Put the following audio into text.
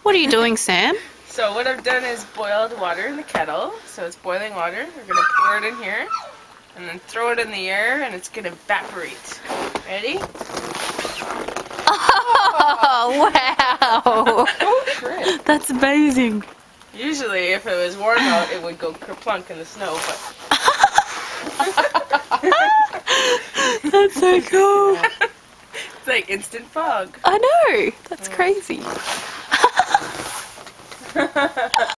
What are you doing, Sam? So what I've done is boiled water in the kettle. So it's boiling water. We're going to pour it in here and then throw it in the air and it's going to evaporate. Ready? Oh, wow. Oh, shit. That's amazing. Usually if it was warm out, it would go kerplunk in the snow, but... That's so cool. It's like instant fog. I know. That's crazy.